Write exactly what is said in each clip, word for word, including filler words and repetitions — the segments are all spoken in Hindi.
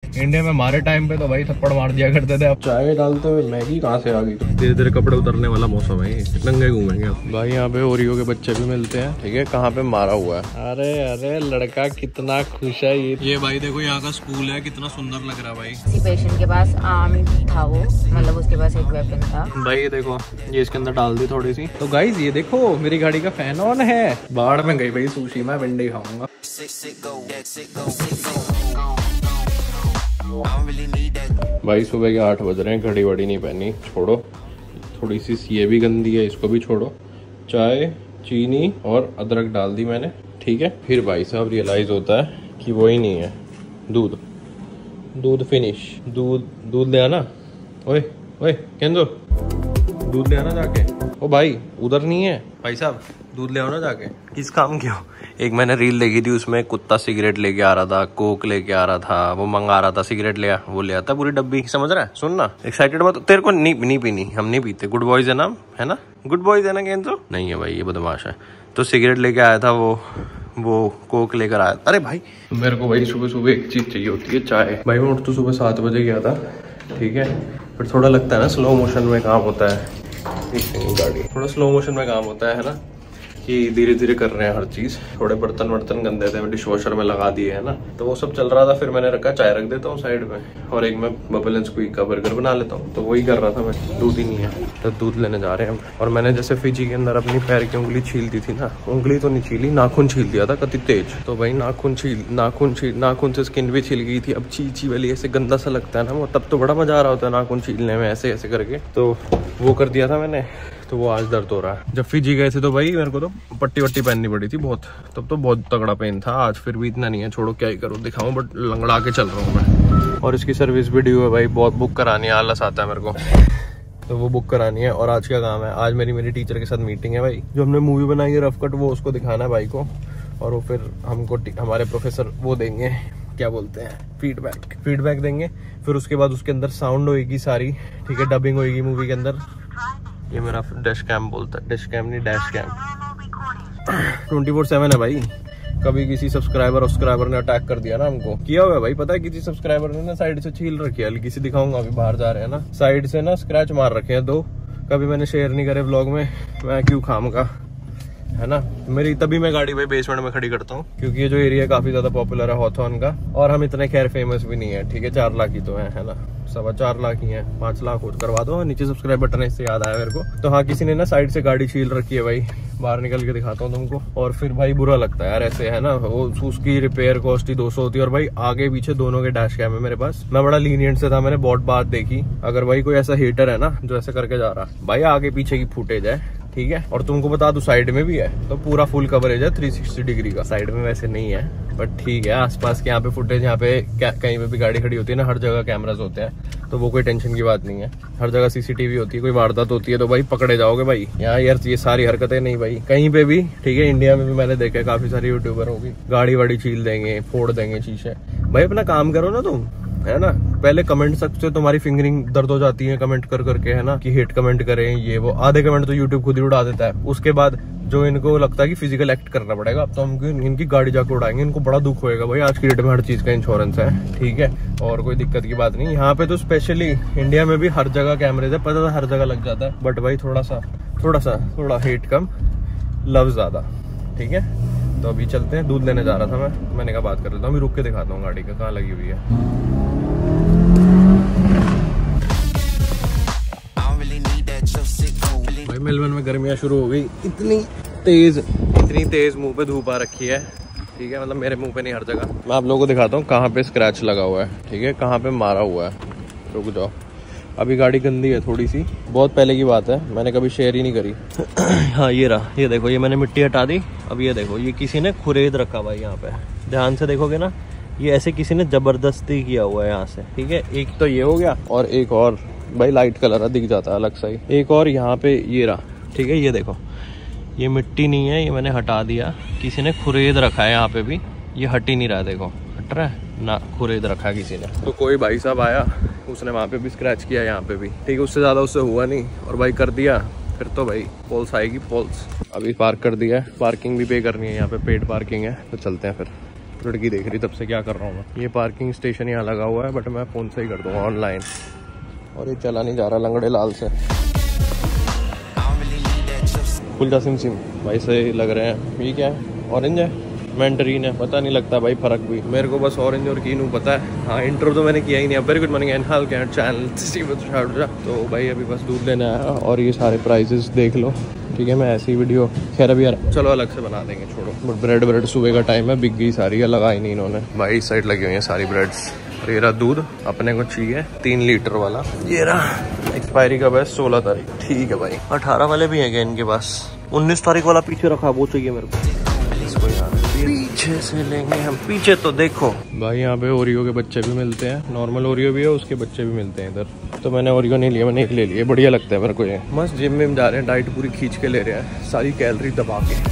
इंडिया में हमारे टाइम पे तो भाई थप्पड़ मार दिया करते थे। अब चाय डालते हुए मैगी कहाँ से आ गई? धीरे धीरे कपड़े उतरने वाला मौसम है, नंगे घूमेंगे भाई। यहाँ पे ओरियो के बच्चे भी मिलते हैं, ठीक है। कहाँ पे मारा हुआ है, अरे अरे लड़का कितना खुश है। ये ये भाई देखो यहाँ का स्कूल है, कितना सुंदर लग रहा है भाई। किसी पेशेंट के पास आर्म था वो, मतलब उसके पास एक वेपन था भाई। ये देखो ये इसके अंदर डाल दी थोड़ी सी। तो गाइस ये देखो मेरी गाड़ी का फैन ऑन है। बाढ़ में गई भाई सुशी, मैं विंडे खाऊंगा। भाई सुबह के आठ बज रहे हैं, घड़ी वड़ी नहीं पहनी, छोड़ो। थोड़ी सी ये भी गंदी है, इसको भी छोड़ो। चाय, चीनी और अदरक डाल दी मैंने, ठीक है। फिर भाई साहब रियलाइज होता है कि वो ही नहीं है। दूध दूध फिनिश। दूध दूध ले आना। ओए ओए केंदो, दूध ले आना जाके। ओ भाई उधर नहीं है भाई साहब, दूध ले आओ ना जाके। किस काम की हो? एक मैंने रील देखी थी, उसमें कुत्ता सिगरेट लेके आ रहा था, कोक लेके आ रहा था, वो मंगा रहा था, सिगरेट ले आ, वो ले आता पूरी डब्बी, समझ रहा है? सुन ना, एक्साइटेड मत, तेरे को नहीं नहीं पीनी, हम नहीं पीते। गुड बॉयज है नाम, है ना? गुड बॉयज है ना केंद्र? नहीं है भाई, ये बदमाश है। तो सिगरेट लेके आया था वो वो कोक लेकर आया। अरे भाई मेरे को भाई सुबह सुबह एक चीज चाहिए होती है, चाय। भाई मैं उठ तो सुबह सात बजे गया था, ठीक है। फिर थोड़ा लगता है ना स्लो मोशन में काम होता है, गाड़ी थोड़ा स्लो मोशन में काम होता है ना, कि धीरे धीरे कर रहे हैं हर चीज। थोड़े बर्तन वर्तन गंदे थे, डिश वॉशर में लगा दिए है ना, तो वो सब चल रहा था। फिर मैंने रखा चाय रख देता हूँ साइड में, और एक मैं बबल एंड स्क्वीक का बर्गर बना लेता हूँ। तो वही कर रहा था मैं। दूध ही नहीं है तो दूध लेने जा रहे हैं हम। और मैंने जैसे फिजी के अंदर अपनी पैर की उंगली छील दी थी ना, उंगली तो नहीं छीली, नाखून छील दिया था कति तेज। तो भाई नाखून छील नाखून छील नाखून से स्किन भी छिल गई थी। अब चीची वाली ऐसे गंदा सा लगता है ना वो, तब तो बड़ा मजा आ रहा होता है नाखून छीलने में, ऐसे ऐसे करके। तो वो कर दिया था मैंने, तो वो आज दर्द हो रहा है। जब फिजी गए थे तो भाई मेरे को तो पट्टी वट्टी पहननी पड़ी थी बहुत, तब तो बहुत तगड़ा पेन था। आज फिर भी इतना नहीं है, छोड़ो क्या ही करूँ, दिखाऊं, बट लंगड़ा के चल रहा हूँ मैं। और इसकी सर्विस भी ड्यू है भाई, बहुत बुक करानी है, आलस आता है मेरे को, तो वो बुक करानी है। और आज क्या काम है, आज मेरी मेरी टीचर के साथ मीटिंग है भाई। जो हमने मूवी बनाई है रफ कट, वो उसको दिखाना है भाई को, और वो फिर हमको हमारे प्रोफेसर वो देंगे, क्या बोलते हैं, फीडबैक फीडबैक देंगे। फिर उसके बाद उसके अंदर साउंड होएगी सारी, ठीक है, डबिंग होएगी मूवी के अंदर। ये मेरा डैश कैम बोलता है, डैश कैम नहीं dash cam, twenty four seven है भाई। कभी किसी सब्सक्राइबर सब्सक्राइबर ने अटैक कर दिया ना हमको, किया हुआ है भाई, पता है किसी सब्सक्राइबर ने ना साइड से छील रखी है, हल्की सी दिखाऊंगा, अभी बाहर जा रहे हैं ना, साइड से ना स्क्रैच मार रखे हैं दो। कभी मैंने शेयर नहीं करे व्लॉग में, मैं क्यों खाऊंगा, है ना। मेरी तभी मैं गाड़ी भाई बेसमेंट में खड़ी करता हूँ, क्योंकि ये जो एरिया काफी ज्यादा पॉपुलर है हॉथॉर्न का, और हम इतने खैर फेमस भी नहीं है, ठीक है। चार लाख ही तो है, है ना, सवा चार लाख ही है, पांच लाख हो करवा दो। नीचे सब्सक्राइब बटन है, इससे याद आया मेरे को। तो हाँ, किसी ने ना साइड से गाड़ी छील रखी है भाई, बाहर निकल के दिखाता हूँ तुमको। और फिर भाई बुरा लगता है यार ऐसे, है ना। वो उसकी रिपेयर कॉस्ट ही दो सौ होती है, और भाई आगे पीछे दोनों के डैश कैम है मेरे पास। मैं बड़ा लीनियंट से था, मैंने बहुत बात देखी। अगर भाई कोई ऐसा हीटर है ना जो ऐसे करके जा रहा, भाई आगे पीछे की फुटेज है, ठीक है। और तुमको बता दूं साइड में भी है, तो पूरा फुल कवरेज है थ्री सिक्सटी डिग्री का। साइड में वैसे नहीं है, बट ठीक है, आसपास के यहाँ पे फुटेज, यहाँ पे कहीं पे भी गाड़ी खड़ी होती है ना, हर जगह कैमरास होते हैं, तो वो कोई टेंशन की बात नहीं है। हर जगह सीसीटीवी होती है, कोई वारदात होती है तो भाई पकड़े जाओगे भाई। यहाँ यार ये सारी हरकतें नहीं भाई कहीं पे भी, ठीक है। इंडिया में भी मैंने देखा है, काफी सारे यूट्यूबर होगी, गाड़ी वाड़ी छील देंगे, फोड़ देंगे शीशे। भाई अपना काम करो ना तुम, है ना। पहले कमेंट से तुम्हारी फिंगरिंग दर्द हो जाती है कमेंट कर करके, है ना, कि हेट कमेंट करें ये वो। आधे कमेंट तो यूट्यूब खुद ही उड़ा देता है। उसके बाद जो इनको लगता है कि फिजिकल एक्ट करना पड़ेगा, अब तो हम इनकी गाड़ी जाकर उड़ाएंगे, इनको बड़ा दुख होएगा भाई। आज की डेट में हर चीज का इंश्योरेंस है, ठीक है, और कोई दिक्कत की बात नहीं। यहाँ पे तो स्पेशली इंडिया में भी हर जगह कैमरेज है, पता था हर जगह लग जाता है, बट भाई थोड़ा सा थोड़ा सा थोड़ा हेट कम, लव ज्यादा, ठीक है। तो अभी चलते हैं, दूध लेने जा रहा था मैं, मैंने कहा बात कर लेता हूँ, अभी रुक के दिखाता हूँ गाड़ी का कहाँ लगी हुई है। भाई मेलबर्न में गर्मियाँ शुरू हो गई, इतनी तेज इतनी तेज मुंह पे धूप आ रखी है, ठीक है। मतलब मेरे मुंह पे नहीं, हर जगह। मैं आप लोगों को दिखाता हूँ कहाँ पे स्क्रैच लगा हुआ है, ठीक है, कहाँ पे मारा हुआ है। रुक जाओ, अभी गाड़ी गंदी है थोड़ी सी, बहुत पहले की बात है, मैंने कभी शेयर ही नहीं करी। हाँ ये रहा, ये देखो, ये मैंने मिट्टी हटा दी। अब ये देखो, ये किसी ने खुरेद रखा भाई, यहाँ पे ध्यान से देखोगे ना, ये ऐसे किसी ने जबरदस्ती किया हुआ है यहाँ से, ठीक है। एक तो ये हो गया, और एक और भाई लाइट कलर दिख जाता है अलग सा ही, एक और यहाँ पे ये रहा, ठीक है। ये देखो, ये मिट्टी नहीं है, ये मैंने हटा दिया, किसी ने खुरेद रखा है यहाँ पे भी, ये हट ही नहीं रहा, देखो हट रहा है ना, खुरेद रखा है किसी ने। तो कोई भाई साहब आया, उसने वहाँ पे भी स्क्रैच किया, यहाँ पे भी, ठीक है। उससे ज़्यादा उससे हुआ नहीं, और भाई कर दिया, फिर तो भाई पोल्स आएगी पोल्स। अभी पार्क कर दिया है, पार्किंग भी पे करनी है, यहाँ पे पेड पार्किंग है, तो चलते हैं फिर। लड़की देख रही तब से क्या कर रहा हूँ मैं। ये पार्किंग स्टेशन यहाँ लगा हुआ है बट मैं फ़ोन से ही कर दूँगा ऑनलाइन। और ये चला नहीं जा रहा लंगड़े लाल से। खुल जा सिम सिम भाई सही लग रहे हैं। ये क्या है? ऑरेंज है मैंडरीन है, पता नहीं लगता भाई फर्क भी। मेरे को बस ऑरेंज और कीनू पता है। हाँ इंट्रो तो मैंने किया ही नहीं। Very good morning and welcome to channel. तो भाई अभी बस दूध लेना है और ये सारे प्राइजेस देख लो, ठीक है। मैं ऐसी वीडियो खैर अभी यार चलो अलग से बना देंगे, छोड़ो। बट ब्रेड ब्रेड सुबह का टाइम है, बिक गई सारी, लगा ही नहीं इन्होंने भाई। इस साइड लगी हुई है सारी ब्रेड्स। और ये रहा दूध अपने को चाहिए तीन लीटर वाला। ये रहा एक्सपायरी का बस सोलह तारीख, ठीक है भाई। अठारह वाले भी हैं क्या इनके पास? उन्नीस तारीख वाला पीछे रखा, वो चाहिए मेरे को। इसको यहाँ पीछे से लेंगे हम। पीछे तो देखो भाई यहाँ पे ओरियो के बच्चे भी मिलते हैं, नॉर्मल ओरियो भी है, उसके बच्चे भी मिलते हैं इधर। तो मैंने ओरियो नहीं लिया, मैंने एक ले लिया, बढ़िया लगता है मेरे को ये। मस्त जिम में जा रहे हैं, डाइट पूरी खींच के ले रहे हैं, सारी कैलोरी दबा के।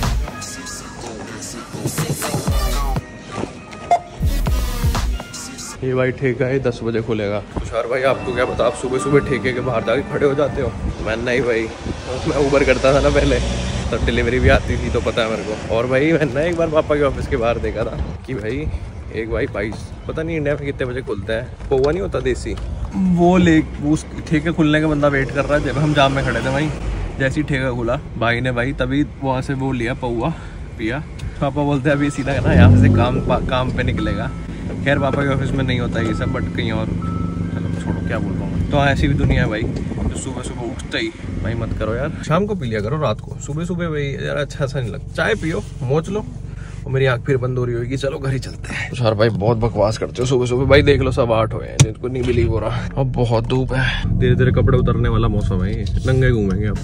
ये भाई ठेका है, दस बजे खुलेगा। तुषार भाई आपको क्या पता, आप सुबह सुबह ठेके के बाहर जाके खड़े हो जाते हो। मैं नहीं भाई, मैं उबर करता था ना पहले, तब डिलीवरी भी आती थी तो पता है मेरे को। और भाई मैंने एक बार पापा के ऑफिस के बाहर देखा था कि भाई एक भाई बाईस, पता नहीं इंडिया में कितने बजे खुलता है, पौवा नहीं होता देसी, वो ले उस ठेके खुलने का बंदा वेट कर रहा है। जब हम जाम में खड़े थे भाई, जैसे ही ठेका खुला भाई ने भाई तभी वहाँ से वो लिया पौवा पिया। पापा बोलते हैं अभी सीधा ना यहाँ से काम काम पे निकलेगा। खैर पापा के ऑफिस में नहीं होता ये सब, बट कहीं और, चलो छोड़ो क्या बोल रहा हूँ। तो ऐसी भी दुनिया है भाई, तो सुबह सुबह उठते ही भाई मत करो यार, शाम को पी लिया करो, रात को। सुबह सुबह भाई यार अच्छा सा नहीं लगता। चाय पियो, मोच लो, और मेरी आँख फिर बंद हो रही होगी। चलो घर ही चलते हैं। तुषार भाई बहुत बकवास करते हो सुबह सुबह भाई, देख लो सब आठ हुए हैं, जिनको नहीं बिलीव हो रहा। अब बहुत धूप है, धीरे धीरे कपड़े उतरने वाला मौसम है, नंगे घूमेंगे अब।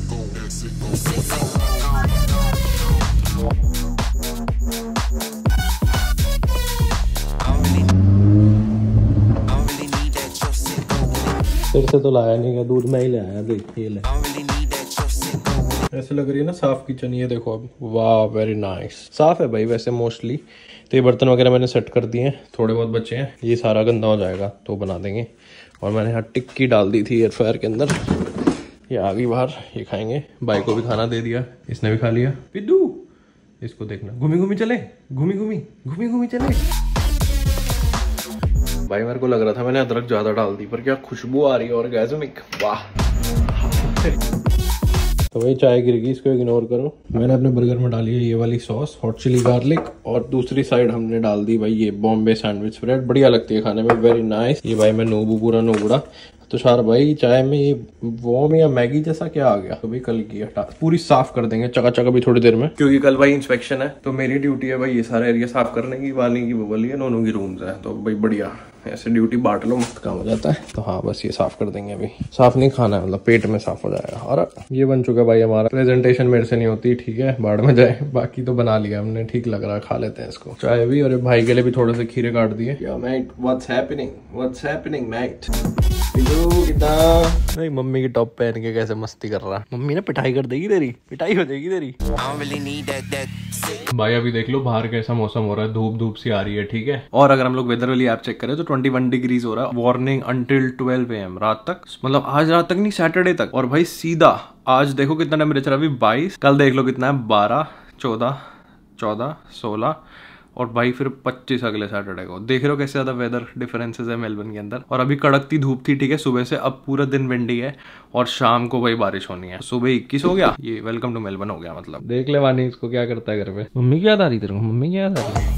फिर से तो लाया नहीं, दूध में ही ले आया, देखिए ले। ऐसे लग रही है ना साफ किचन, ये देखो अब। वाह वेरी नाइस, साफ है भाई वैसे मोस्टली। तो ये बर्तन वगैरह मैंने सेट कर दिए हैं, थोड़े बहुत बचे हैं, ये सारा गंदा हो जाएगा तो बना देंगे। और मैंने यहाँ टिक्की डाल दी थी एयर फ्रायर के अंदर, ये आ गई बाहर, ये खाएंगे। भाई को भी खाना दे दिया, इसने भी खा लिया। पिद्दू इसको देखना, घूमी घूमी चले, घूमी घूमी घूमी घूमी चले। भाई मेरे को लग रहा था मैंने अदरक ज्यादा डाल दी, पर क्या खुशबू आ रही है ऑर्गेज़मिक, वाह। तो भाई चाय गिर गई, इसको इग्नोर करो। मैंने अपने बर्गर में डाली है ये वाली सॉस, हॉट चिली गार्लिक, और दूसरी साइड हमने डाल दी भाई ये बॉम्बे सैंडविच ब्रेड, बढ़िया लगती है खाने में, वेरी नाइस। ये भाई मैं नोबू पूरा नोबड़ा। तुषार भाई चाय में ये वॉम या मैगी जैसा क्या आ गया, तो भाई कल की हटा पूरी साफ कर देंगे चकाचक अभी थोड़ी देर में, क्योंकि कल भाई इंस्पेक्शन है। तो मेरी ड्यूटी है भाई ये सारा एरिया साफ करने की, वाली की बबली है, दोनों की रूम्स है। तो भाई बढ़िया ऐसे ड्यूटी बांट लो, मस्त काम हो जाता है। तो हाँ बस ये साफ कर देंगे, अभी साफ नहीं खाना है, मतलब पेट में साफ हो जाएगा। और ये बन चुका भाई हमारा। प्रेजेंटेशन मेरे से नहीं होती, ठीक है, बाढ़ में जाए, बाकी तो बना लिया हमने, ठीक लग रहा है, खा लेते हैं इसको। चाय भी, और भाई के लिए भी थोड़े से खीरे काट दिए। What's happening what's happening mate. नहीं मम्मी की टॉप पहन के कैसे मस्ती कर रहा है। मम्मी ने पिटाई कर देगी तेरी, पिटाई हो जाएगी तेरी। भाई अभी देख लो बाहर कैसा मौसम हो रहा है, धूप धूप सी आ रही है, ठीक है। और अगर हम लोग वेदर वाली ऐप चेक करें तो इक्कीस डिग्रीज हो रहा है, warning until twelve A M, रात तक, मतलब आज रात तक नहीं, सैटरडे तक। और भाई सीधा आज देखो कितना टेम्परेचर अभी बाईस, कल देख लो कितना है, बारह, चौदह, चौदह, सोलह, और भाई फिर पच्चीस अगले सैटरडे को। देख रहे हो कैसे ज्यादा वेदर डिफरेंसेस है मेलबर्न के अंदर। और अभी कड़कती धूप थी, ठीक है, सुबह से, अब पूरा दिन विंडी है, और शाम को भाई बारिश होनी है। सुबह इक्कीस हो गया, ये वेलकम टू मेलबर्न हो गया। मतलब देख ले वानी इसको क्या करता है घर पे। मम्मी की याद आ रही तेरे को, मम्मी की याद आ रही।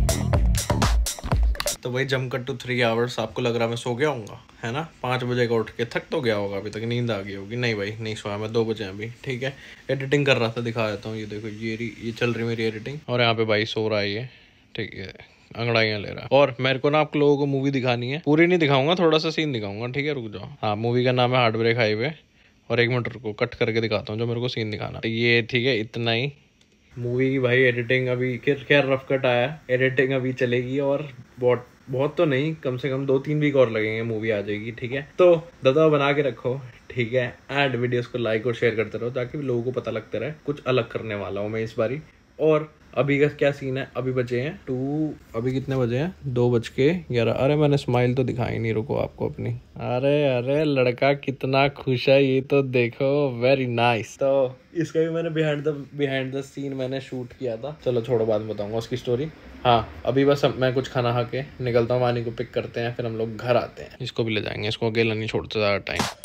तो भाई जम कट टू थ्री आवर्स, आपको लग रहा मैं सो गया हूँ, है ना। पाँच बजे का उठ के थक तो गया होगा, अभी तक नींद आ गई होगी। नहीं भाई नहीं सोया मैं, दो बजे अभी, ठीक है। एडिटिंग कर रहा था, दिखा देता हूँ, ये देखो ये ये चल रही मेरी एडिटिंग, और यहाँ पे भाई सो रहा है ये, ठीक है, अंगड़ाइयाँ ले रहा है। और मेरे को ना आप लोगों को मूवी दिखानी है, पूरी नहीं दिखाऊंगा, थोड़ा सा सीन दिखाऊंगा, ठीक है, रुक जाओ। हाँ मूवी का नाम है हार्ट ब्रेक हाईवे, और एक मिनट रुको, कट करके दिखाता हूँ जो मेरे को सीन दिखाना। ये ठीक है, इतना ही मूवी की भाई एडिटिंग अभी क्या रफ कट आया, एडिटिंग अभी चलेगी, और बहुत बहुत तो नहीं, कम से कम दो तीन वीक और लगेंगे, मूवी आ जाएगी, ठीक है। तो दादा बना के रखो, ठीक है, एंड वीडियोस को लाइक और शेयर करते रहो, ताकि लोगों को पता लगता रहे कुछ अलग करने वाला हूँ मैं इस बारी। और अभी का क्या सीन है, अभी बजे हैं टू, अभी कितने बजे हैं, दो बज के ग्यारह। अरे मैंने स्माइल तो दिखाई नहीं, रुको आपको अपनी। अरे अरे लड़का कितना खुश है, ये तो देखो, वेरी नाइस। तो इसका भी मैंने behind the behind the scene मैंने शूट किया था, चलो छोड़ो बाद में बताऊंगा उसकी स्टोरी। हाँ अभी बस मैं कुछ खाना खा के निकलता हूँ, वानी को पिक करते हैं, फिर हम लोग घर आते हैं। इसको भी ले जाएंगे, इसको अकेला नहीं छोड़ते ज़्यादा टाइम।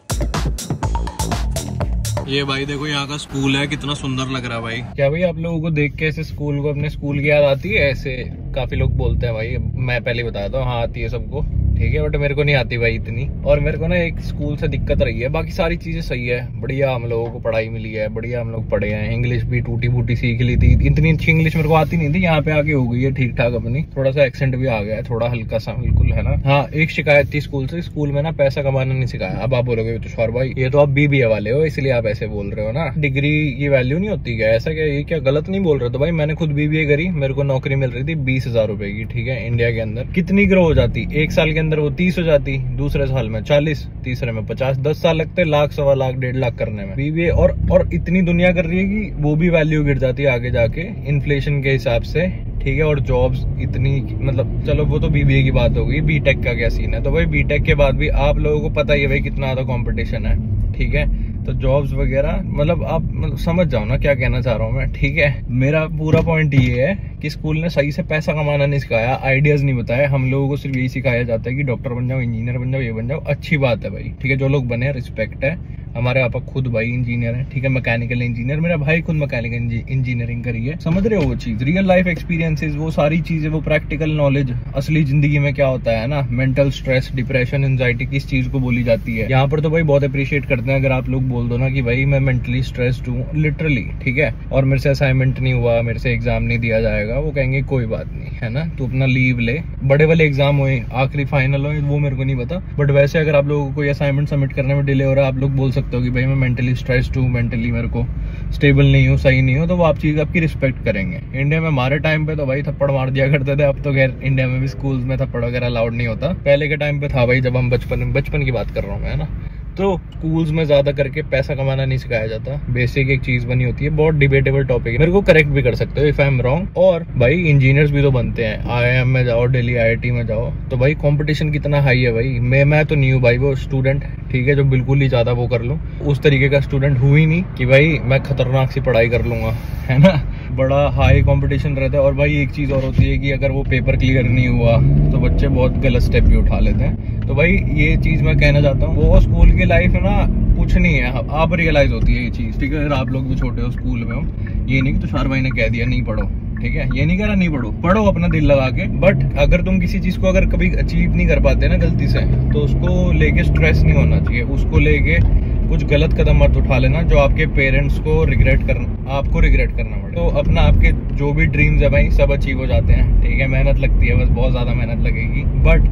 ये भाई देखो यहाँ का स्कूल है, कितना सुंदर लग रहा है भाई। क्या भाई आप लोगों को देख के ऐसे स्कूल को, अपने स्कूल की याद आती है? ऐसे काफी लोग बोलते हैं भाई, मैं पहले बता दूं, हाँ आती है सबको, ठीक है, बट मेरे को नहीं आती भाई इतनी। और मेरे को ना एक स्कूल से दिक्कत रही है, बाकी सारी चीजें सही है, बढ़िया हम लोगों को पढ़ाई मिली है, बढ़िया हम लोग पढ़े हैं, इंग्लिश भी टूटी फूटी सीख ली थी, इतनी अच्छी इंग्लिश मेरे को आती नहीं थी, यहाँ पे आके हो गई है ठीक ठाक अपनी, थोड़ा सा एक्सेंट भी आ गया है, थोड़ा हल्का सा, बिल्कुल है ना। हाँ एक शिकायत थी स्कूल से, स्कूल में ना पैसा कमाना नहीं सिखाया। अब आप बोलोगे तुषार भाई ये तो आप बीबीए वाले हो इसलिए आप ऐसे बोल रहे हो ना, डिग्री की वैल्यू नहीं होती क्या? ऐसा क्या, ये क्या गलत नहीं बोल रहे? तो भाई मैंने खुद बीबीए करी, मेरे को नौकरी मिल रही थी बीस हजार रुपए की, ठीक है, इंडिया के अंदर। कितनी ग्रो हो जाती, एक साल के अंदर वो तीस हो जाती, दूसरे साल में चालीस, तीसरे में पचास, दस साल लगते लाख, सवा लाख, डेढ़ लाख करने में बीबीए। और और इतनी दुनिया कर रही है कि वो भी वैल्यू गिर जाती है आगे जाके इन्फ्लेशन के हिसाब से, ठीक है। और जॉब्स इतनी, मतलब चलो वो तो बीबीए की बात हो गई, बीटेक का क्या सीन है? तो भाई बीटेक के बाद भी आप लोगों को पता ही है भाई कितना ज्यादा कंपटीशन है, ठीक है। तो जॉब्स वगैरह, मतलब आप मतलब समझ जाओ ना क्या कहना चाह रहा हूँ मैं, ठीक है। मेरा पूरा पॉइंट ये है कि स्कूल ने सही से पैसा कमाना नहीं सिखाया, आइडियाज नहीं बताया, हम लोगों को सिर्फ यही सिखाया जाता है कि डॉक्टर बन जाओ, इंजीनियर बन जाओ, ये बन जाओ। अच्छी बात है भाई, ठीक है, जो लोग बने रिस्पेक्ट है। हमारे पापा खुद भाई इंजीनियर है, ठीक है, मैकेनिकल इंजीनियर, मेरा भाई खुद मैकेनिकल इंजीनियरिंग करी है, समझ रहे हो वो चीज, रियल लाइफ एक्सपीरियंसेस, वो सारी चीजें, वो प्रैक्टिकल नॉलेज, असली जिंदगी में क्या होता है ना, मेंटल स्ट्रेस, डिप्रेशन, एंजाइटी, किस चीज को बोली जाती है। यहाँ पर तो भाई बहुत अप्रिशिएट करते हैं अगर आप लोग बोल दो ना कि भाई मैं मेंटली स्ट्रेस्ड हूँ, लिटरली, ठीक है, और मेरे से असाइनमेंट नहीं हुआ, मेरे से एग्जाम नहीं दिया जाएगा, वो कहेंगे कोई बात नहीं, है ना, तू अपना लीव ले। बड़े वाले एग्जाम हुए, आखिरी फाइनल हो, वो मेरे को नहीं पता, बट वैसे अगर आप लोगों को कोई असाइनमेंट सबमिट करने में डिले हो रहा है, आप लोग बोल सकते हो कि भाई मैं मेंटली स्ट्रेस्ड हूँ, मेंटली मेरे को स्टेबल नहीं हूँ, सही नहीं हूँ, तो वो आप चीज आपकी रिस्पेक्ट करेंगे। इंडिया में हमारे टाइम पे तो भाई थप्पड़ मार दिया करते थे, अब तो खैर इंडिया में भी स्कूल में थप्पड़ वगैरह अलाउड नहीं होता, पहले के टाइम पे था भाई, जब हम बचपन बचपन की बात कर रहा हूँ मैं, है ना। तो स्कूल्स में ज्यादा करके पैसा कमाना नहीं सिखाया जाता, बेसिक एक चीज बनी होती है, बहुत डिबेटेबल टॉपिक है, मेरे को करेक्ट भी कर सकते हो इफ आई एम रॉन्ग। और भाई इंजीनियर्स भी तो बनते हैं, आईआईएम में जाओ, दिल्ली आईआईटी में जाओ, तो भाई कंपटीशन कितना हाई है भाई। मैं मैं तो नहीं हूँ भाई वो स्टूडेंट, ठीक है, जो बिल्कुल ही ज्यादा वो कर लूँ, उस तरीके का स्टूडेंट हूँ ही नहीं कि भाई मैं खतरनाक सी पढ़ाई कर लूंगा, है ना। बड़ा हाई कंपटीशन रहता है। और भाई एक चीज और होती है कि अगर वो पेपर क्लियर नहीं हुआ तो बच्चे बहुत गलत स्टेप भी उठा लेते हैं। तो भाई ये चीज मैं कहना चाहता हूँ, वो स्कूल की लाइफ है ना, कुछ नहीं है, आप रियलाइज होती है ये चीज, ठीक है। अगर आप लोग भी छोटे हो, स्कूल में हो, ये नहीं कि तुषार भाई ने कह दिया नहीं पढ़ो, ठीक है, ये नहीं कह रहा नहीं पढ़ो, पढ़ो अपना दिल लगा के। बट अगर तुम किसी चीज को अगर कभी अचीव नहीं कर पाते ना गलती से, तो उसको लेके स्ट्रेस नहीं होना चाहिए, उसको लेके कुछ गलत कदम मत उठा लेना जो आपके पेरेंट्स को रिग्रेट करना, आपको रिग्रेट करना पड़े। तो अपना आपके जो भी ड्रीम्स है भाई सब अचीव हो जाते हैं, ठीक है। मेहनत लगती है, बस बहुत ज्यादा मेहनत लगेगी।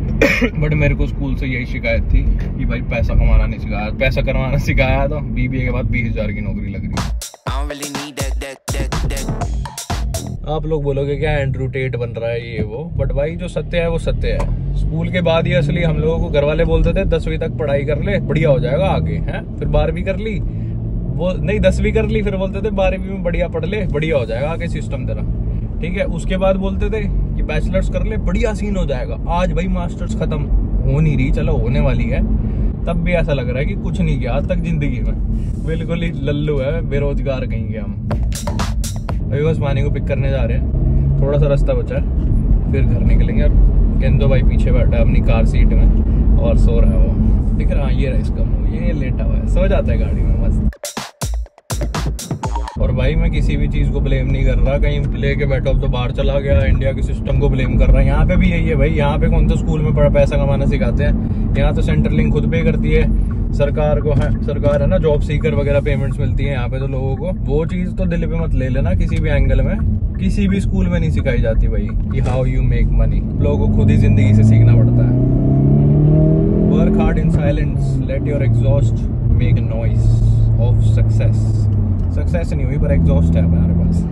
बट बट मेरे को स्कूल से यही शिकायत थी कि भाई पैसा कमाना नहीं सिखाया, पैसा करवाना सिखाया तो बीबीए के बाद बीस हजार की नौकरी लग रही है। आप लोग बोलोगे क्या एंड्रू टेट बन रहा है ये वो, बट भाई जो सत्य है वो सत्य है। स्कूल के बाद ही असली हम लोगों को घर वाले बोलते थे दसवीं तक पढ़ाई कर ले, बढ़िया हो जाएगा आगे, हैं। फिर बारहवीं कर ली, वो नहीं दसवीं कर ली, फिर बोलते थे बारहवीं में बढ़िया पढ़ ले, बढ़िया हो जाएगा आगे सिस्टम तेरा, ठीक है। उसके बाद बोलते थे कि बैचलर्स कर ले, बढ़िया सीन हो जाएगा। आज भाई मास्टर्स खत्म हो नहीं रही, चलो होने वाली है, तब भी ऐसा लग रहा है कि कुछ नहीं किया आज तक जिंदगी में, बिल्कुल ही लल्लू है, बेरोजगार कहेंगे हम। अभी बस मानी को पिक करने जा रहे हैं, थोड़ा सा रास्ता बचा है, फिर घर निकलेंगे। और केंदो भाई पीछे बैठा है अपनी कार सीट में और सो रहा है, वो दिख रहा है, ये रहा इसका मुंह, ये लेटा हुआ है, सो जाता है गाड़ी में मस्त। और भाई मैं किसी भी चीज को ब्लेम नहीं कर रहा, कहीं लेके बैठो अब तो बाहर चला गया, इंडिया के सिस्टम को ब्लेम कर रहा है। यहाँ पे भी यही है भाई, यहाँ पे कौन सा स्कूल में बड़ा पैसा कमाना सिखाते हैं, यहाँ तो सेंट्रलिंग खुद पे करती है, सरकार को है, सरकार है ना, जॉब सीकर वगैरह पेमेंट्स मिलती है यहाँ पे तो लोगों को। वो चीज तो दिल पे मत ले लेना किसी भी एंगल में, किसी भी स्कूल में नहीं सिखाई जाती भाई कि हाउ यू मेक मनी, लोगों को खुद ही जिंदगी से सीखना पड़ता है। Work hard in silence, let your exhaust make a noise of success. Success नहीं हुई पर एग्जॉस्ट है हमारे पास।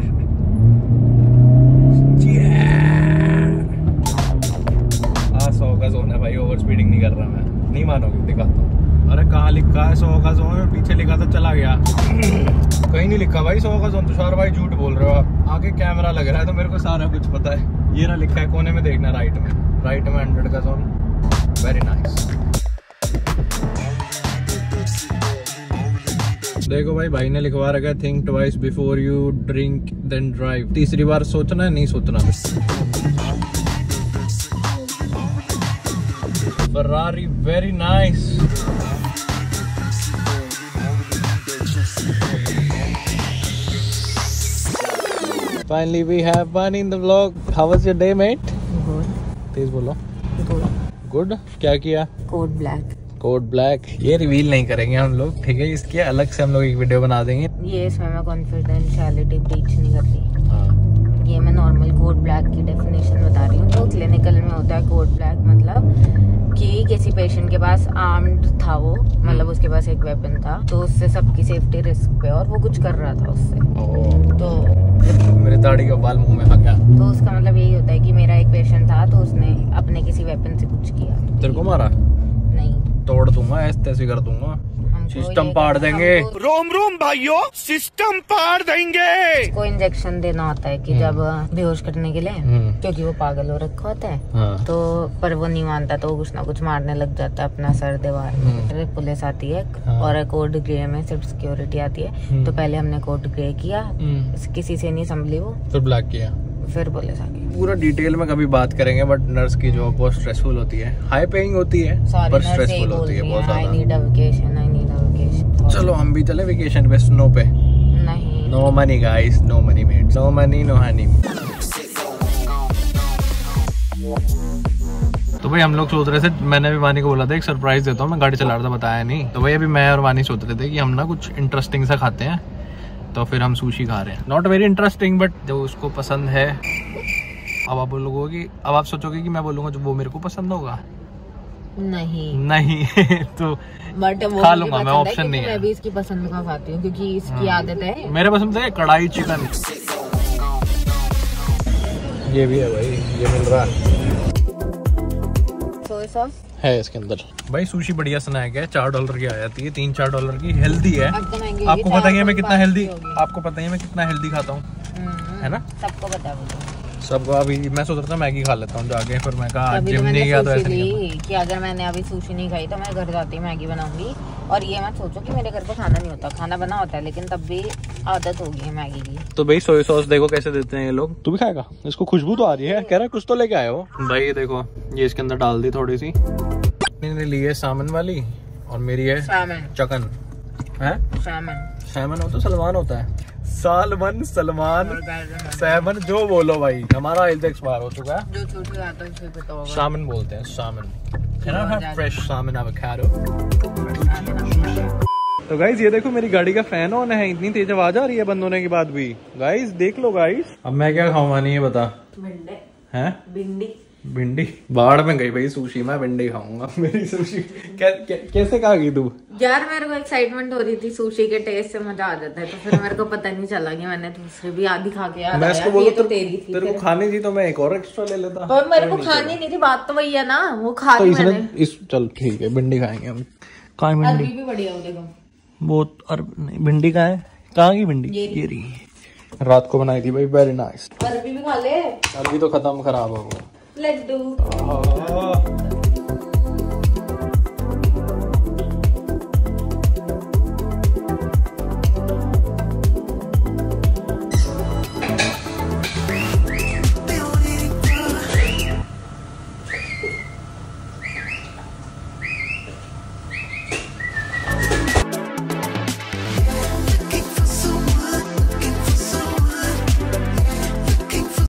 आ सौ का जोन है भाई, ओवर स्पीडिंग नहीं कर रहा मैं, नहीं मानोगे, दिखाता हूँ। अरे कहाँ लिखा है सौ का जोन, पीछे लिखा था चला गया, कहीं नहीं लिखा भाई सौ का जोन। तुषार भाई झूठ बोल रहे हो आप, आगे कैमरा लग रहा है तो मेरे को सारा कुछ पता है। ये ना लिखा है कोने में, देखना राइट में, राइट में हंड्रेड का जोन, वेरी नाइस। देखो भाई, भाई ने लिखवा रखा है think twice before you drink then drive. तीसरी बार सोचना है, नहीं सोचना। Ferrari very nice. Finally we have one in the vlog. How was your day, mate? Good. तेज बोलो। Good. Good? क्या किया? Code black. कोड ब्लैक ये रिवील नहीं करेंगे हम लोग, ठीक है? इसकी अलग से हम लोग एक वीडियो बना देंगे। ये इसमें मैं कॉन्फिडेंशियलिटी ब्रीच नहीं करती। हाँ। ये मैं नॉर्मल कोड ब्लैक की डेफिनेशन बता रही हूँ। तो क्लिनिकल में होता है कोड ब्लैक, मतलब कि किसी पेशेंट के पास आर्म्ड था वो, मतलब उसके पास एक वेपन था, तो उससे सबकी सेफ्टी रिस्क पे, और वो कुछ कर रहा था उससे। तो मेरे दाढ़ी का बाल मुंह में आ गया। तो उसका मतलब यही होता है कि मेरा एक पेशेंट था, तो उसने अपने किसी वेपन से कुछ किया। तेरे को मारा? नहीं, तोड़ दूंगा, ऐसे तैसे कर दूंगा, सिस्टम पाड़ देंगे। रोम रोम भाइयों, सिस्टम पाड़ देंगे। को इंजेक्शन देना होता है कि जब बेहोश करने के लिए, क्योंकि वो पागल हो रखा होता है। हाँ। तो पर वो नहीं मानता, तो कुछ ना कुछ मारने लग जाता है अपना सर दीवार में। फिर पुलिस आती है। हाँ। और कोड ग्रे में सिर्फ सिक्योरिटी आती है। तो पहले हमने कोड ग्रे किया, किसी से नहीं संभली वो, फिर ब्लैक किया, फिर पुलिस आ गई। पूरा डिटेल में कभी बात करेंगे, बट नर्स की जॉब बहुत स्ट्रेसफुल होती है। हाई पेइंग होती है पर स्ट्रेसफुल होती है बहुत I need a vacation, I need a vacation. चलो हम भी चले वेकेशन पे, स्नो पे। नहीं, no money guys, no money mate, no money no honey. तो भाई हम लोग सोच रहे थे, मैंने भी वानी को बोला था एक सरप्राइज देता हूँ, मैं गाड़ी चला रहा था, बताया नहीं। तो भाई अभी मैं और वानी सोच रहे थे कि हम ना कुछ इंटरेस्टिंग सा खाते हैं, तो फिर हम सुशी खा रहे हैं। नॉट वेरी इंटरेस्टिंग, बट जो उसको पसंद है। अब आप बोलोगे, अब आप सोचोगे कि मैं बोलूंगा जो वो मेरे को पसंद होगा। नहीं नहीं तो बट खा लूंगा मैं, ऑप्शन नहीं है। मैं भी इसकी पसंद का खाती हूँ, क्योंकि इसकी आदत है। मेरे पसंद है कढ़ाई चिकन। ये भी है भाई, ये मिल रहा है। सोया सॉस है इसके अंदर। भाई सुशी बढ़िया स्नैक है, चार डॉलर की आ जाती है, तीन चार डॉलर की, हेल्दी है। आपको पता ही है मैं कितना हेल्दी, आपको पता ही है मैं कितना हेल्दी खाता हूँ, है ना? सबको पता है, सबको। अभी मैं सोच रहा था मैगी खा लेता हूँ जाके, फिर मैं कहा अभी जिम तो नहीं गया तो ऐसे नहीं कि अगर मैंने अभी सुशी नहीं खाई तो मैं घर जाती मैगी बनाऊंगी। और ये मत सोचो कि मेरे घर पे खाना नहीं होता, खाना बना होता है, लेकिन तब भी आदत हो गई है मैगी की। तो भाई सोया सॉस देखो कैसे देते हैं ये लोग। तू भी खाएगा? इसको खुशबू तो आ रही है, कह रहा है कुछ तो लेके आए हो। भाई ये देखो, ये इसके अंदर डाल दी थोड़ी सी। मैंने ली है सामन वाली, और मेरी है चिकन। है सैमन हो तो सलमान होता है, सालमन सलमान सैमन जो बोलो भाई। हमारा ऑयल तो एक्सपायर हो चुका है, जो छोटी आता है उसे पता होगा। सामन बोलते हैं, salmon. Can I have fresh salmon avocado? तो गाइज ये देखो मेरी गाड़ी का फैन ऑन है, इतनी तेज आवाज आ रही है बंद होने के बाद भी। गाइज देख लो गाइज। अब मैं क्या खाऊंगा, नहीं है बता। भिंडे हैं? भिंडी भिंडी बाढ़ में गई भाई सुशी, मैं भिंडी खाऊंगा। मेरी सुशी कै, कै, कैसे खा गई तू? यार मेरे को एक्साइटमेंट हो रही थी, सुशी के टेस्ट से मजा आ जाता है, तो फिर मेरे को पता नहीं चला कि मैंने दूसरी भी आधी खा के याद मैं आया, इसको बोलूं तो तेरी थी। तेरे को खानी थी तो मैं एक और एक्स्ट्रा ले लेता, पर मेरे को खानी नहीं थी, बात तो वही है ना, वो खा ली मैंने। इस चल ठीक है, भिंडी खाएंगे हम। कहाँ भिंडी? अरबी भी बढ़िया हो देखो। वो भिंडी कहाँ है? कहाँ की भिंडी? ये रही, रात को बनाई थी भाई, वेरी नाइस। अरबी भी खा ले। अरबी तो खत्म, खराब हो गया। Let's do.